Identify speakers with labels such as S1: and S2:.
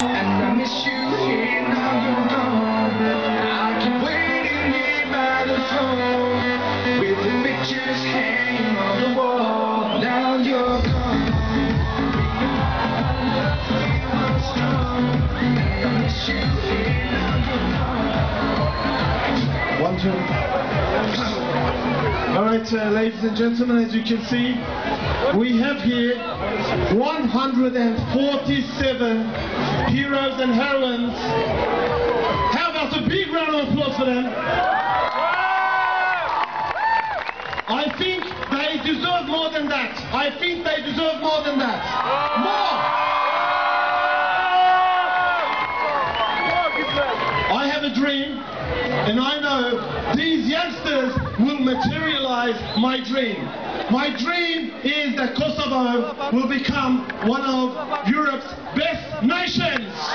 S1: And I miss you here, now you're gone. I keep waiting here by the phone, with the pictures hanging on the wall. Now you're gone. And I miss you here, now you're gone.
S2: 1, 2. Alright, ladies and gentlemen, as you can see, we have here 147 heroes and heroines. How about a big round of applause for them? I think they deserve more than that. I think they deserve more than that. More! I have a dream, and I know these youngsters will materialize my dream. My dream is that Kosovo will become one of Europe's best nations.